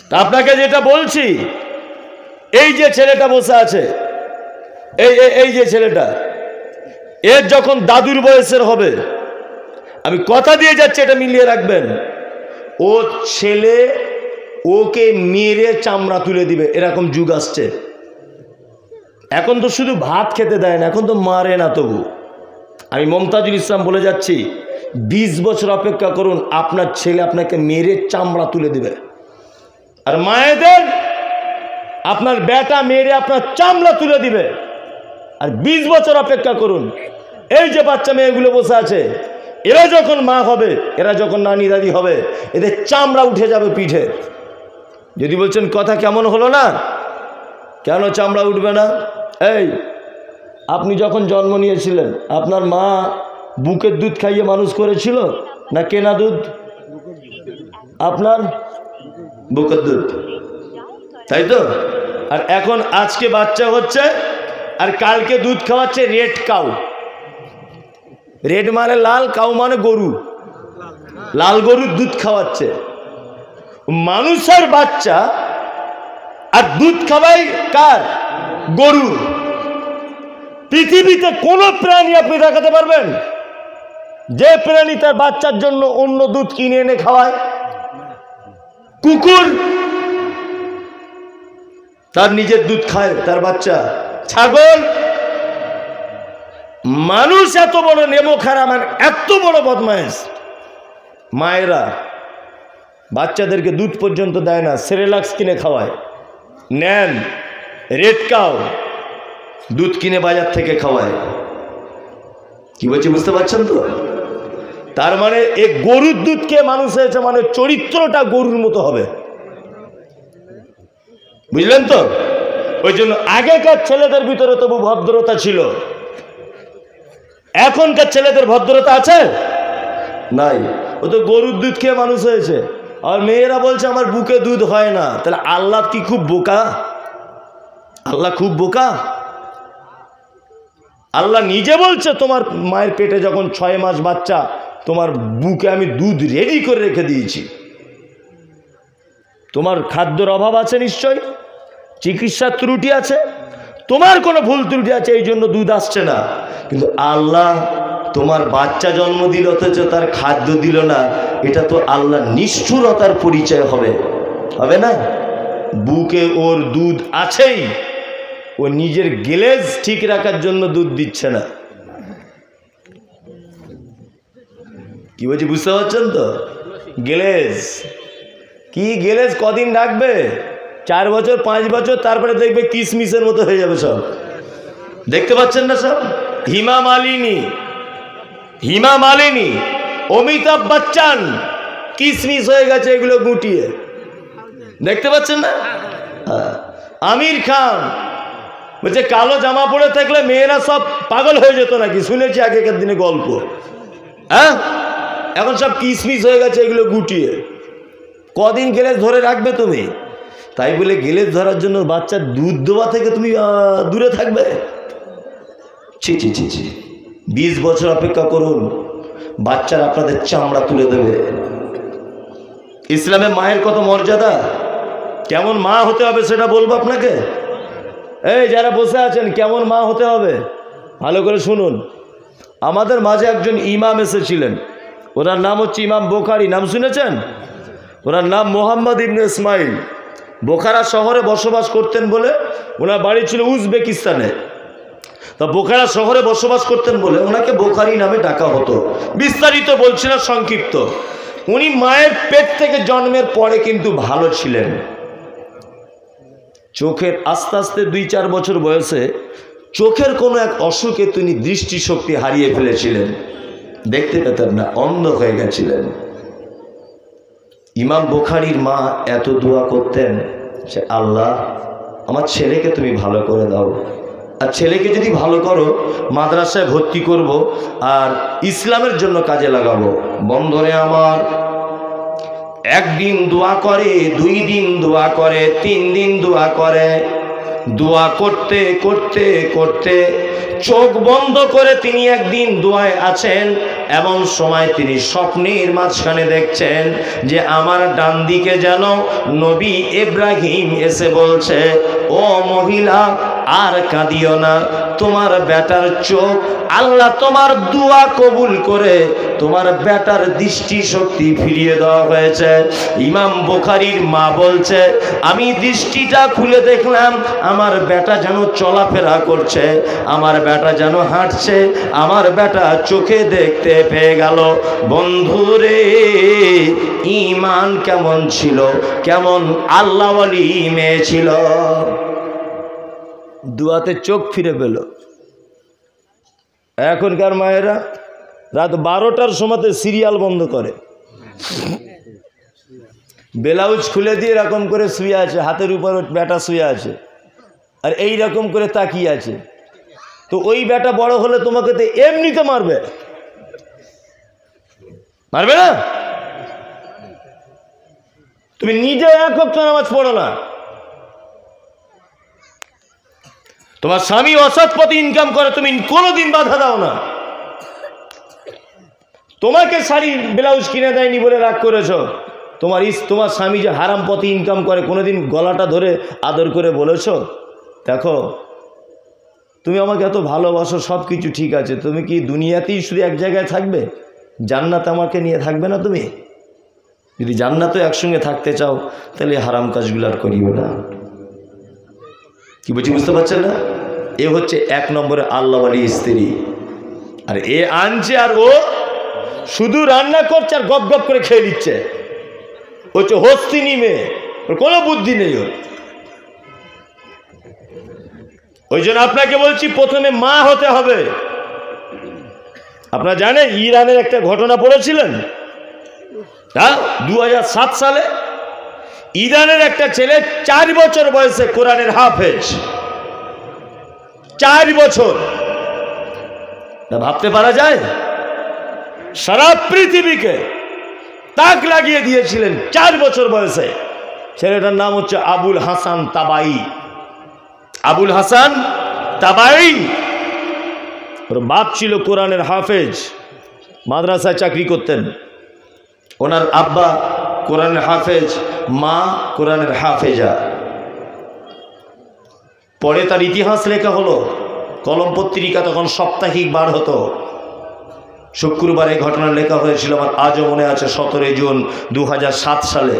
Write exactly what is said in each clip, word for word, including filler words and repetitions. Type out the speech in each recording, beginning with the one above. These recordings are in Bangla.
তা আপনাকে যেটা বলছি, এই যে ছেলেটা বসে আছে, এই এই যে ছেলেটা, এর যখন দাদুর বয়সের হবে, আমি কথা দিয়ে যাচ্ছি, এটা মিলিয়ে রাখবেন, ও ছেলে ওকে মেরে চামড়া তুলে দিবে, এরকম যুগ আসছে। এখন তো শুধু ভাত খেতে দেয় না, এখন তো মারে না তবু। আমি মমতাজুল ইসলাম বলে যাচ্ছি, বিশ বছর অপেক্ষা করুন, আপনার ছেলে আপনাকে মেরে চামড়া তুলে দিবে। আর মায়েদের আপনার বেটা মেরে আপনার চামড়া তুলে দিবে। আর বিশ বছর অপেক্ষা করুন, এই যে বাচ্চা মেয়েগুলো বসে আছে, এরা যখন মা হবে, এরা যখন নানি দাদি হবে, এদের চামড়া উঠে যাবে পিঠে। যদি বলছেন কথা কেমন হলো না, কেন চামড়া উঠবে না? এই আপনি যখন জন্ম নিয়েছিলেন, আপনার মা বুকের দুধ খাইয়ে মানুষ করেছিল না কেনা দুধ? আপনার বুকের দুধ, তাই তো? আর এখন আজকে বাচ্চা হচ্ছে আর কালকে দুধ খাওয়াচ্ছে রেড কাউ। রেড মানে লাল, কাউ মানে গরু, লাল গরুর দুধ খাওয়াচ্ছে। মানুষের বাচ্চা আর দুধ খাওয়াই কার? গরু। পৃথিবীতে কোন প্রাণী আপনি দেখাতে পারবেন যে প্রাণী তার বাচ্চার জন্য অন্য দুধ কিনে এনে খাওয়ায়? কুকুর তার নিজের দুধ খায় তার বাচ্চা, ছাগল। মানুষ এত বড় নেমো খারাপ, এত বড় বদমাইশ, মায়েরা বাচ্চাদেরকে দুধ পর্যন্ত দেয় না, সেরেলাক্স কিনে খাওয়ায়। নেন রেড কাউ, দুধ কিনে বাজার থেকে খাওয়ায়। কি বলছি বুঝতে পারছেন তো? তার মানে এই গরুর দুধ খেয়ে মানুষ হয়েছে, মানে চরিত্রটা গরুর মতো হবে, বুঝলেন তো? ওই জন্য আগেকার ছেলেদের ভিতরে তবু ভদ্রতা ছিল, এখনকার ছেলেদের ভদ্রতা আছে নাই। ও তো গরুর দুধ খেয়ে মানুষ হয়েছে। আর মেয়েরা বলছে আমার বুকে দুধ হয় না। তাহলে আল্লাহ কি খুব বোকা? আল্লাহ খুব বোকা? আল্লাহ নিজে বলছে তোমার মায়ের পেটে যখন ছয় মাস বাচ্চা, তোমার বুকে আমি দুধ রেডি করে রেখে দিয়েছি। তোমার খাদ্যের অভাব আছে নিশ্চয়, চিকিৎসার ত্রুটি আছে, তোমার কোনো ভুল ত্রুটি আছে, এই জন্য দুধ আসছে না। কিন্তু আল্লাহ তোমার বাচ্চা জন্ম দিল অথচ তার খাদ্য দিল না, এটা তো আল্লাহ নিষ্ঠুরতার পরিচয় হবে, হবে না? বুকে ওর দুধ আছেই, ও নিজের গেলেজ ঠিক রাখার জন্য দুধ দিচ্ছে না। কি বলছি বুঝতে পারছেন তো? গেলেজ কি, গেলেজ কদিন রাখবে? চার বছর পাঁচ বছর, তারপরে দেখবে কিসমিসের মতো হয়ে যাবে সব। দেখতে পাচ্ছেন না সব? হিমা মালিনী, হিমা মালিনী, অমিতাভ বচ্চন কিসমিস হয়ে গেছে এগুলো গুটিয়ে, দেখতে পাচ্ছেন না? আমির খান বলছে কালো জামা পরে থাকলে মেয়েরা সব পাগল হয়ে যেত নাকি, শুনেছি আগেকার দিনে গল্প। হ্যাঁ, এখন সব কিসমিস হয়ে গেছে এগুলো গুটিয়ে। কদিন গেলেজ ধরে রাখবে তুমি? তাই বলে গেলেজ ধরার জন্য বাচ্চার দুধ দেওয়া থেকে তুমি দূরে থাকবে? ছি ছি ছি ছি। বিশ বছর অপেক্ষা করুন, বাচ্চারা আপনাদের চামড়া তুলে দেবে। ইসলামে মায়ের কত মর্যাদা, কেমন মা হতে হবে সেটা বলবো আপনাকে। এই যারা বসে আছেন, কেমন মা হতে হবে ভালো করে শুনুন। আমাদের মাঝে একজন ইমাম এসেছিলেন, ওনার নাম হচ্ছে ইমাম বোখারি, নাম শুনেছেন? ওনার নাম মোহাম্মদ ইবনে ইসমাইল। বোখারা শহরে বসবাস করতেন বলে, ওনার বাড়ি ছিল উজবেকিস্তানে। তা বোখারা শহরে বসবাস করতেন বলে ওনাকে বোখারি নামে ডাকা হতো। বিস্তারিত বলছি না, সংক্ষিপ্ত। উনি মায়ের পেট থেকে জন্মের পরে কিন্তু ভালো ছিলেন। চোখের আস্তে আস্তে দুই চার বছর বয়সে চোখের কোনো এক অসুখে তিনি দৃষ্টিশক্তি হারিয়ে ফেলেছিলেন, দেখতে পেতেন না, অন্ধ হয়ে গেছিলেন। ইমাম বুখারীর মা এত দোয়া করতেন যে আল্লাহ আমার ছেলেকে তুমি ভালো করে দাও, আর ছেলেকে যদি ভালো করো মাদ্রাসায় ভর্তি করব আর ইসলামের জন্য কাজে লাগাবো। বন্ধুরে আমার, একদিন দোয়া করে, দুই দিন দোয়া করে, তিন দিন দোয়া করে, দোয়া করতে করতে করতে চোখ বন্ধ করে তিনি একদিন দোয়ায় আছেন। এমন সময় তিনি স্বপ্নের মাঝখানে দেখছেন যে আমার ডান দিকে যেন নবী ইব্রাহিম এসে বলছে, ও মহিলা আর কাঁদিও না, তোমার বেটার চোখ আল্লাহ তোমার দোয়া কবুল করে তোমার বেটার দৃষ্টি শক্তি ফিরিয়ে দেওয়া হয়েছে। ইমাম বুখারীর মা বলছে, আমি দৃষ্টিটা খুলে দেখলাম আমার বেটা যেন চলাফেরা করছে, আমার বেটা যেন হাঁটছে, আমার বেটা চোখে দেখতে পেয়ে গেল। বন্ধুরে, ঈমান কেমন ছিল, কেমন আল্লাহওয়ালি মেয়ে ছিল, দুয়াতে চোখ ফিরে পেল। এখনকার মায়েরা রাত বারোটার সময়তে সিরিয়াল বন্ধ করে, ব্লাউজ খুলে দিয়ে এরকম করে শুয়ে আছে, হাতের উপর বেটা শুয়ে আছে আর এই রকম করে তাকিয়ে আছে। তো ওই বেটা বড় হলে তোমাকে তো এমনিতে মারবে, মারবে না? তুমি নিজে এক ওয়াক্ত নামাজ পড়ো না, তোমার স্বামী অসৎ পথে ইনকাম করে, তুমি কোনোদিন বাধা দাও না। তোমাকে শাড়ি ব্লাউজ কিনে দেয়নি বলে রাগ করেছ, তোমার ইস তোমার স্বামী যে হারাম পথে ইনকাম করে কোনোদিন গলাটা ধরে আদর করে বলেছ, দেখো তুমি আমাকে এত ভালোবাসো, সব কিছু ঠিক আছে, তুমি কি দুনিয়াতেই শুধু এক জায়গায় থাকবে? জান্নাতে আমাকে নিয়ে থাকবে না? তুমি যদি জান্নাতে একসঙ্গে থাকতে চাও তাহলে হারাম কাজগুলো আর করিও না। কি বলছি বুঝতে পারছেন না? এ হচ্ছে এক নম্বরে আল্লাহওয়ালি স্ত্রী। আর এ আনছে আর ও শুধু রান্না করছে আর গপ গপ করে খেয়ে নিচ্ছে, হচ্ছে হস্তিনী মেয়ে, ওর কোনো বুদ্ধি নেই ওর। ওই জন্য আপনাকে বলছি প্রথমে মা হতে হবে। আপনারা জানেন ইরানের একটা ঘটনা পড়েছিলেন, হ্যাঁ, দু হাজার সাত সালে ইরানের একটা ছেলে চার বছর বয়সে কোরআনের হাফেজ, চার বছর। ভাবতে পারা যায়? সারা পৃথিবীকে তাক লাগিয়ে দিয়েছিলেন চার বছর বয়সে। ছেলেটার নাম হচ্ছে আবুল হাসান তাবাই। আবুল হাসান তাবাই, ওর বাপ ছিল কোরআনের হাফেজ, মাদ্রাসায় চাকরি করতেন। ওনার আব্বা কোরআনের হাফেজ, মা কোরআনের হাফেজা। পরে তার ইতিহাস লেখা হলো, কলম পত্রিকা তখন সাপ্তাহিক বার হতো, শুক্রবার এই ঘটনা লেখা হয়েছিল, আমার আজও মনে আছে, সতেরোই জুন দু হাজার সাত সালে।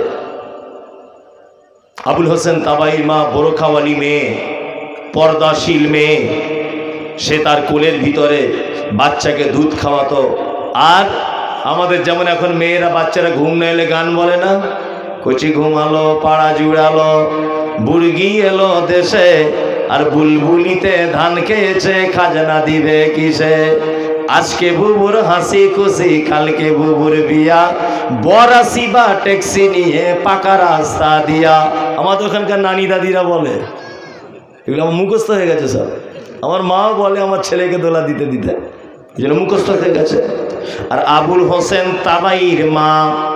আবুল হোসেন তাবাইর মা বোরখাওয়ালি মেয়ে, পর্দাশীল মেয়ে, সে তার কোলের ভিতরে বাচ্চাকে দুধ খাওয়াতো। আর আমাদের যেমন এখন মেয়েরা বাচ্চারা ঘুম না এলে গান বলে না, কচি ঘুমালো পাড়া জুড়ালো, বুড়গি এলো দেশে, আর বুলবুলিতে ধান খেয়েছে, খাজনা দিবে কিসে। আজকে বুবুর হাসি খুশি, কালকে বুবুর বিয়া, বরাসি বা ট্যাক্সি নিয়ে পাকা রাস্তা দিয়া। আমাদের ওখানকার নানি দাদিরা বলে, এগুলো আমার মুখস্থ হয়ে গেছে সব। আমার মাও বলে আমার ছেলেকে দোলা দিতে দিতে, এই জন্য মুখস্থ হয়ে গেছে। আর আবুল হোসেন তাবাইর মা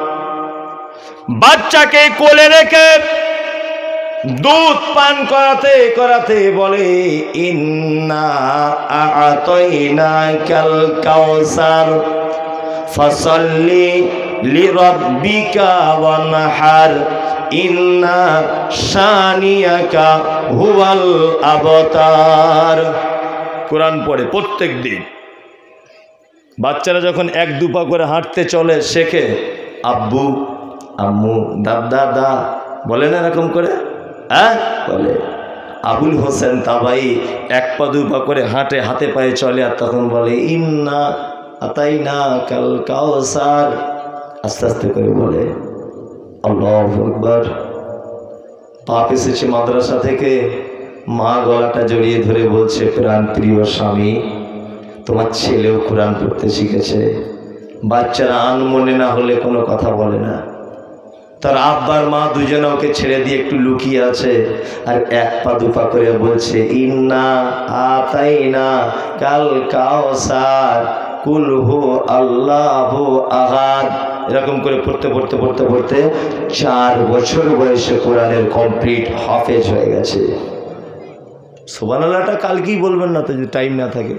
বাচ্চাকে কোলে রেখে দুধ পান করাতে করাতে বলে, ইন্না আ'তাইনাকাল কাউসার ফাসাল্লি লিরাব্বিকা ওয়ানহার ইন্না শানিয়াকা হুয়াল আবতার। কোরআন পড়ে প্রত্যেক দিন। বাচ্চারা যখন এক দুপা করে হাঁটতে চলে শেখে, আব্বু আম্মু দাদা দা বলে না এরকম করে, হ্যাঁ বলে। আবুল হোসেন তাবাই এক পা দুপা করে হাঁটে, হাতে পায়ে চলে, আর তখন বলে ইন্না আতাইনা কাল কাউসার, আস্তে আস্তে করে বলে আল্লাহু আকবার। বাপ এসেছে মাদ্রাসা থেকে, মা গলাটা জড়িয়ে ধরে বলছে, প্রাণ প্রিয় স্বামী, তোমার ছেলেও কোরআন পড়তে শিখেছে। বাচ্চারা আনমনে না হলে কোনো কথা বলে না। তার আব্বার মা দুজনে ওকে ছেড়ে দিয়ে একটু লুকিয়ে আছে, আর এক পা দুপা করে বলছে ইন্না আতাইনা কাল কাউসার কুলহু আল্লাহু আহাদ। এরকম করে পড়তে পড়তে পড়তে পড়তে চার বছর বয়সে কোরআনের কমপ্লিট হাফেজ হয়ে গেছে। সুবহানাল্লাহটা কালকেই বলবেন না তো, যদি টাইম না থাকে।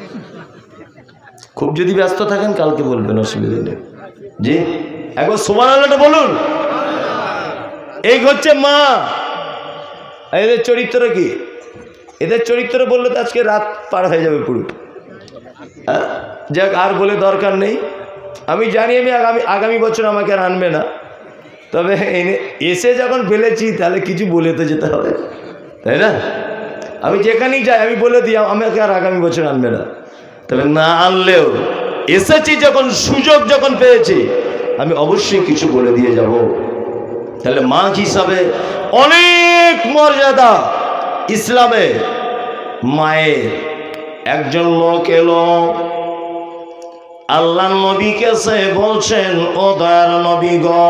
খুব যদি ব্যস্ত থাকেন কালকে বলবেন, অসুবিধা নেই। জি, একবার সুবহানাল্লাহটা বলুন। এই হচ্ছে মা। এদের চরিত্র কি? এদের চরিত্র বললে তো আজকে রাত পার হয়ে যাবে পুরো। যাক, আর বলে দরকার নেই। আমি জানি আমি আগামী আগামী বছর আমাকে আর আনবে না, তবে এসে যখন ফেলেছি তাহলে কিছু বলে তো যেতে হবে, তাই না? আমি যেখানেই যাই আমি বলে দিই আমাকে আর আগামী বছর আনবে না। তবে না আনলেও এসেছি যখন, সুযোগ যখন পেয়েছি, আমি অবশ্যই কিছু বলে দিয়ে যাব। তাহলে মা হিসাবে অনেক মর্যাদা ইসলামে। মায়ের একজন লোক এলো আল্লাহ নবীকে, সে বলছেন, ও দয়ার নবী গো,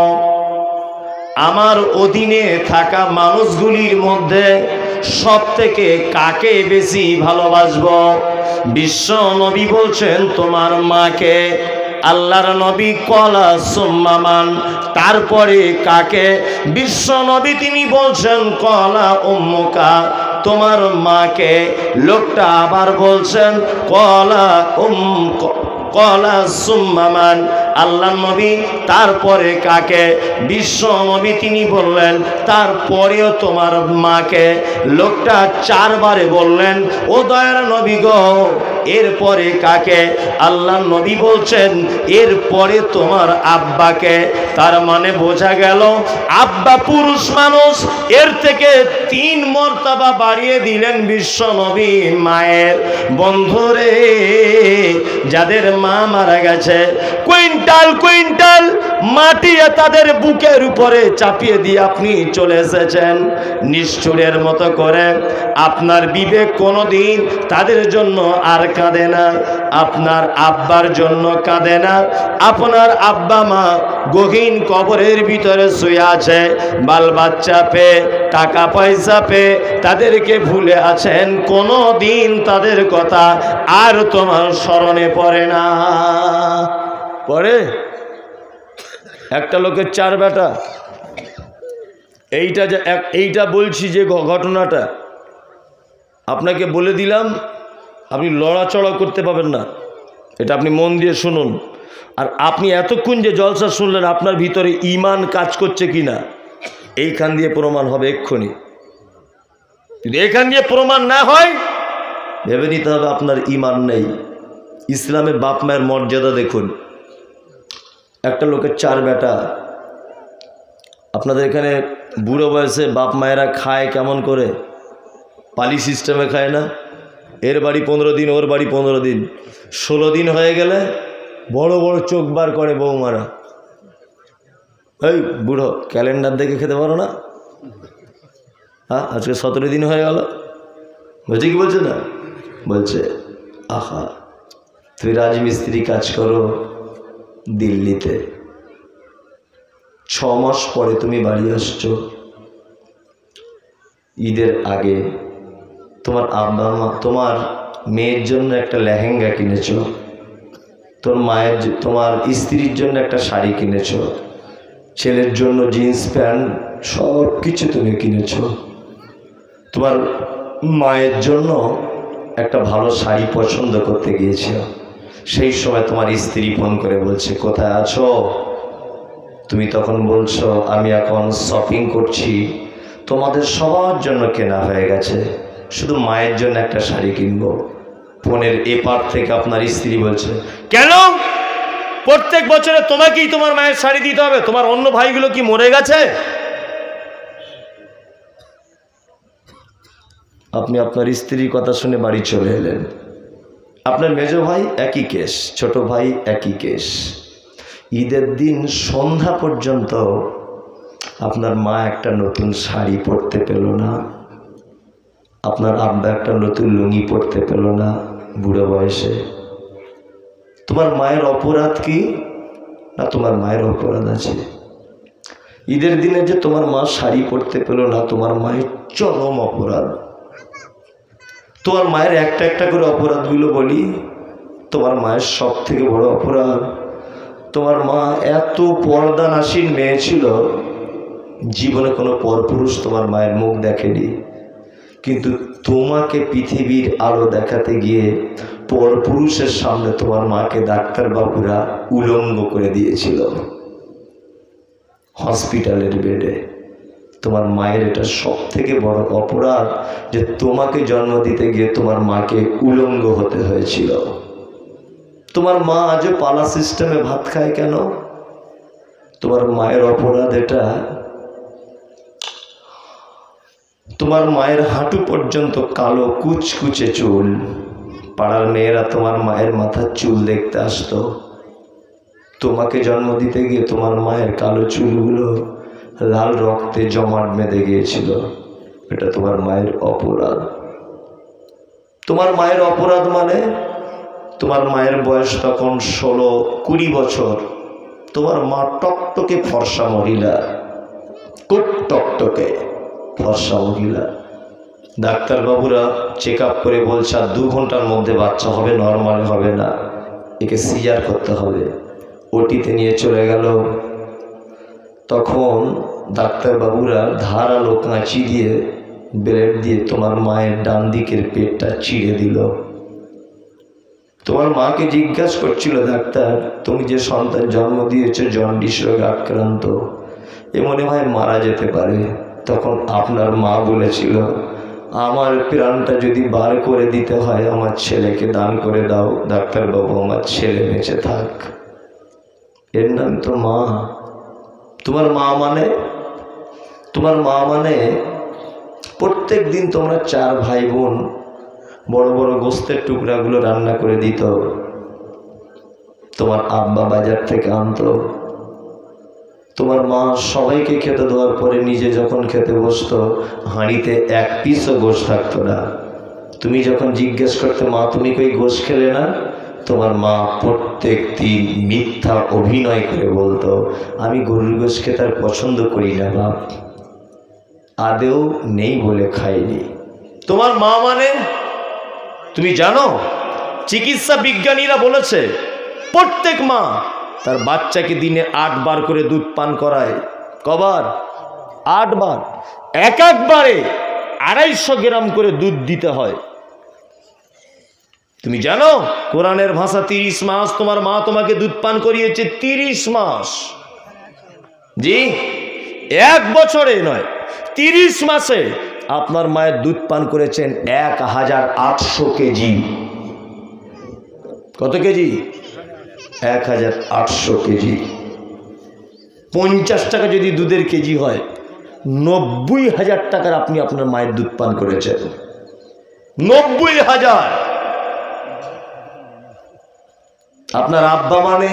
আমার অধীনে থাকা মানুষগুলির মধ্যে সব থেকে কাকে বেশি ভালোবাসবো? বিশ্ব নবী বলছেন, তোমার মাকে। আল্লাহর নবী কলা সুম্মামান, তারপরে কাকে? বিশ্ব নবী তিনি বলছেন, কলা উম্মুকা, তোমার মাকে। লোকটা আবার বলছেন, কলা উম কলা সুম্মামান, আল্লাহ নবী তারপরে কাকে? বিশ্ব নবী তিনি বললেন, তারপরেও তোমার মাকে। লোকটা চারবারে বললেন, ও দয়ার নবী গো, এরপরে কাকে? আল্লাহ নবী বলছেন, এরপরে তোমার আব্বাকে। তার মানে বোঝা গেল আব্বা পুরুষ মানুষ, এর থেকে তিন মর্তবা বাড়িয়ে দিলেন বিশ্ব নবী মায়ের। বন্ধুরে, যাদের মা মারা গেছে, কুইন্টাল কুইন্টাল মাটি তাদের বুকের উপরে চাপিয়ে দিয়ে আপনি চলে এসেছেন নিষ্ঠুরের মতো করে। আপনার বিবেক কোনোদিন তাদের জন্য আর কাঁদে না, আপনার আব্বার জন্য কাঁদে না। আপনার আব্বা মা গহীন কবরের ভিতরে শুয়ে আছে, বাল বাচ্চা পেয়ে, টাকা পয়সা পেয়ে তাদেরকে ভুলে আছেন, কোনো দিন তাদের কথা আর তোমার স্মরণে পড়ে না। পরে একটা লোকের চার বেটা। এইটা যে এইটা বলছি যে ঘটনাটা আপনাকে বলে দিলাম, আপনি লড়াচড়া করতে পাবেন না, এটা আপনি মন দিয়ে শুনুন। আর আপনি এতক্ষণ যে জলসা শুনলেন, আপনার ভিতরে ঈমান কাজ করছে কিনা এইখান দিয়ে প্রমাণ হবে এক্ষুনি। যদি এখান দিয়ে প্রমাণ না হয়, ভেবে নিতে হবে আপনার ঈমান নেই। ইসলামের বাপ মায়ের মর্যাদা দেখুন। একটা লোকের চার বেটা। আপনাদের এখানে বুড়ো বয়সে বাপ মায়েরা খায় কেমন করে? পালি সিস্টেমে খায় না? এর বাড়ি পনেরো দিন, ওর বাড়ি পনেরো দিন, ষোলো দিন হয়ে গেলে বড় বড় চোখ বার করে বৌমারা। এই বুড়ো, ক্যালেন্ডার দেখে খেতে পারো না? হ্যাঁ, আজকে সতেরো দিন হয়ে গেল। বলছে কি বলছে না? বলছে, আহা তুই রাজমিস্ত্রি কাজ করো দিল্লিতে, ছ মাস পরে তুমি বাড়ি আসছো, ঈদের আগে তোমার আব্বা মা তোমার মেয়ের জন্য একটা লেহেঙ্গা কিনেছ, তোর মায়ের তোমার স্ত্রীর জন্য একটা শাড়ি কিনেছ, ছেলের জন্য জিন্স প্যান্ট সব কিছু তুমি কিনেছ, তোমার মায়ের জন্য একটা ভালো শাড়ি পছন্দ করতে গিয়েছ। সেই সময় তোমার স্ত্রী ফোন করে বলছে, কোথায় আছো? তুমি তখন বলছো, আমি এখন শপিং করছি, তোমাদের সবার জন্য কেনা হয়ে গেছে, শুধু মায়ের জন্য একটা শাড়ি কিনবো। ফোনের এপার থেকে আপনার স্ত্রী বলছে, কেন প্রত্যেক বছরে তোমাকেই তোমার মায়ের শাড়ি দিতে হবে? তোমার অন্য ভাইগুলো কি মরে গেছে? আপনি আপনার স্ত্রীর কথা শুনে বাড়ি চলে এলেন। আপনার মেজো ভাই একই কেস, ছোট ভাই একই কেস। ঈদের দিন সন্ধ্যা পর্যন্ত আপনার মা একটা নতুন শাড়ি পরতে পেল না, আপনার আব্বা একটা নতুন লুঙ্গি পরতে পেল না বুড়ো বয়সে। তোমার মায়ের অপরাধ কি? না তোমার মায়ের অপরাধ আছে। ঈদের দিনে যে তোমার মা শাড়ি পরতে পেল না, তোমার মায়ের চরম অপরাধ। তোমার মায়ের একটা একটা করে অপরাধগুলো বলি। তোমার মায়ের সব থেকে বড় অপরাধ, তোমার মা এত পর্দানাসীন মেয়ে ছিল, জীবনে কোনো পরপুরুষ তোমার মায়ের মুখ দেখেনি। কিন্তু তোমাকে পৃথিবীর আলো দেখাতে গিয়ে পরপুরুষের সামনে তোমার মাকে ডাক্তারবাবুরা উলঙ্গ করে দিয়েছিল হসপিটালের বেডে। তোমার মায়ের এটা সব থেকে বড় অপরাধ যে তোমাকে জন্ম দিতে গিয়ে তোমার মাকে উলঙ্গ হতে হয়েছিল। তোমার মা আজও পালা সিস্টেমে ভাত খায় কেন? তোমার মায়ের অপরাধ এটা। তোমার মায়ের হাঁটু পর্যন্ত কালো কুচকুচে চুল। পাড়ার মেয়েরা তোমার মায়ের মাথার চুল দেখতে আসতো। তোমাকে জন্ম দিতে গিয়ে তোমার মায়ের কালো চুলগুলো লাল রক্তে জমাট বেঁধে গিয়েছিল। এটা তোমার মায়ের অপরাধ। তোমার মায়ের অপরাধ মানে তোমার মায়ের বয়স তখন ষোলো কুড়ি বছর। তোমার মা টকটকে ফর্সা মহিলা, খুব টকটকে ফর্সা মহিলা। ডাক্তারবাবুরা চেক আপ করে বলছে আর দু ঘন্টার মধ্যে বাচ্চা হবে, নর্মাল হবে না, একে সিজার করতে হবে। ওটিতে নিয়ে চলে গেল। তখন ডাক্তারবাবুরা ধারালো কাঁচি দিয়ে ব্লেড দিয়ে তোমার মায়ের ডান দিকের পেটটা চিড়ে দিল। তোমার মাকে জিজ্ঞাসা করছিল ডাক্তার, তুমি যে সন্তান জন্ম দিয়েছ জন্ডিস রোগে আক্রান্ত, এ মনে হয় মারা যেতে পারে। তখন আপনার মা বলেছিল, আমার প্রাণটা যদি বার করে দিতে হয় আমার ছেলেকে দান করে দাও। ডাক্তারবাবু, আমার ছেলে বেঁচে থাক। এর নাম তো মা। তোমার মা মানে তোমার মা মানে প্রত্যেক দিন তোমরা চার ভাই বোন বড় বড় গোস্তের টুকরাগুলো রান্না করে দিত। তোমার আব্বা বাজার থেকে আনতো। তোমার মা সবাইকে খেতে দেওয়ার পরে নিজে যখন খেতে বসতো হাঁড়িতে এক পিসও গোশ থাকতো না। তুমি যখন জিজ্ঞেস করতে, মা তুমি কই গোশ খেলে না, তোমার মা প্রত্যেক দিন মিথ্যা অভিনয় করে বলতো, আমি গরুর গোশ খেতে আর পছন্দ করি না বাপ, আদেও নেই বলে খাইনি। তোমার মা মানে তুমি জানো, চিকিৎসা বিজ্ঞানীরা বলেছে প্রত্যেক মা তার বাচ্চাকে দিনে আট বার করে দুধ পান করায়। কবার? আট বার। এক একবারে আড়াইশো গ্রাম করে দুধ দিতে হয়। তুমি জানো কোরআনের ভাষা তিরিশ মাস তোমার মা তোমাকে দুধ পান করিয়েছে। তিরিশ মাস, জি, এক বছরে নয়, তিরিশ মাসে আপনার মায়ের দুধ পান করেছেন এক হাজার আটশো কেজি। কত কেজি? এক হাজার আটশো কেজি। পঞ্চাশ টাকা যদি দুধের কেজি হয়, নব্বই হাজার টাকার আপনি আপনার মায়ের দুধ পান করেছেন। নব্বই হাজার। আপনার আব্বা মানে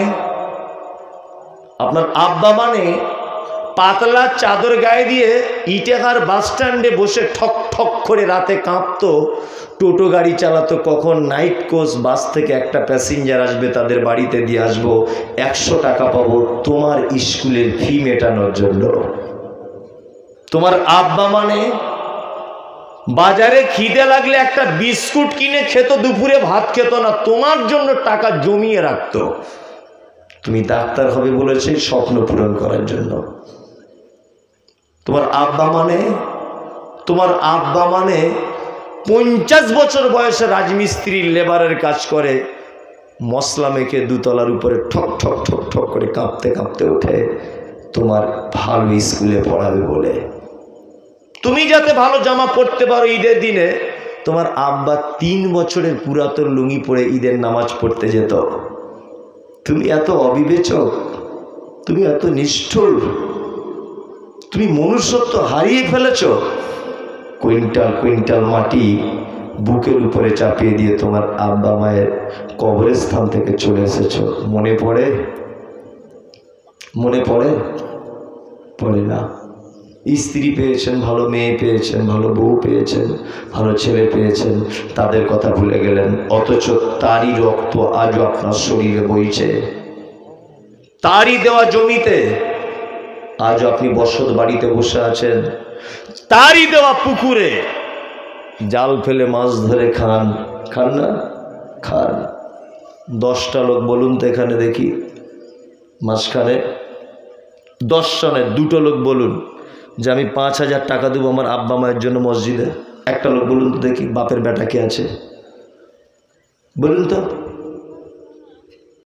আপনার আব্বা মানে পাতলা চাদর গায়ে দিয়ে ইটেহার বাস স্ট্যান্ডে বসে ঠক ঠক করে রাতে কাঁপতো, টোটো গাড়ি চালাতো, কখন নাইট কোচ বাস থেকে একটা প্যাসেঞ্জার আসবে তাদের বাড়িতে দিয়ে আসবো, একশো টাকা পাবো তোমার স্কুলের ফি মেটানোর জন্য। তোমার আব্বা মানে বাজারে খিদে লাগলে একটা বিস্কুট কিনে খেত, দুপুরে ভাত খেত না, তোমার জন্য টাকা জমিয়ে রাখতো। তুমি ডাক্তার হবে বলেছে স্বপ্ন পূরণ করার জন্য। তোমার আব্বা মানে তোমার আব্বা মানে পঞ্চাশ বছর বয়সে রাজমিস্ত্রির লেবারের কাজ করে, মশলা মেখে দুতলার উপরে ঠক ঠক ঠক ঠক করে কাঁপতে কাঁপতে ওঠে তোমার ভালো স্কুলে পড়াবে বলে। তুমি যাতে ভালো জামা পরতে পারো ঈদের দিনে, তোমার আব্বা তিন বছরের পুরাতন লুঙ্গি পরে ঈদের নামাজ পড়তে যেত। তুমি এত অবিবেচক, তুমি এত নিষ্ঠুর, তুমি মনুষ্যত্ব হারিয়ে ফেলেছ। কুইন্টাল কুইন্টাল মাটি বুকের উপরে চাপিয়ে দিয়ে তোমার আব্বা মায়ের কবরস্থান থেকে চলে এসেছ। মনে পড়ে? মনে পড়ে? পড়ে না। স্ত্রী পেয়েছেন, ভালো মেয়ে পেয়েছেন, ভালো বউ পেয়েছেন, ভালো ছেলে পেয়েছেন, তাদের কথা ভুলে গেলেন। অথচ তারই রক্ত আজও আপনার শরীরে বইছে, তারই দেওয়া জমিতে আজও আপনি বসত বাড়িতে বসে আছেন, তারই দেওয়া পুকুরে জাল ফেলে মাছ ধরে খান। খান না? খান। দশটা লোক বলুন তো এখানে দেখি, মাঝখানে দশ জনের দুটো লোক বলুন যে আমি পাঁচ হাজার টাকা দেবো আমার আব্বা মায়ের জন্য মসজিদে। একটা লোক বলুন তো দেখি, বাপের বেটা কে আছে বলুন তো?